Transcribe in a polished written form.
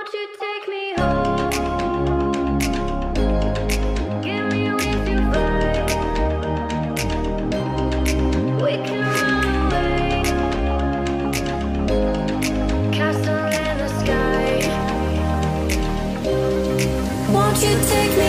Won't you take me home? Get me with your vibe. We can run away. Castle in the sky. Won't you take me